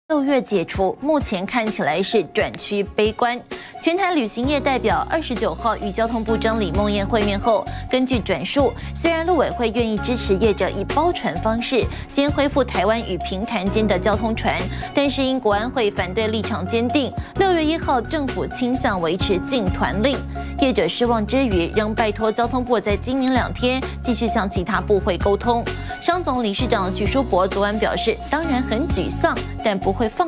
6月解除，目前看起来是转趋悲观。全台旅行业代表29号与交通部长李孟彦会面后，根据转述，虽然陆委会愿意支持业者以包船方式先恢复台湾与平潭间的交通船，但是因国安会反对立场坚定，6月1号政府倾向维持禁团令。业者失望之余，仍拜托交通部在今明2天继续向其他部会沟通。商总理事长许淑伯昨晚表示，当然很沮丧，但不会放